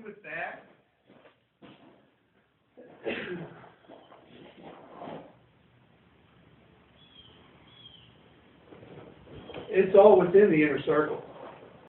with that. It's all within the inner circle.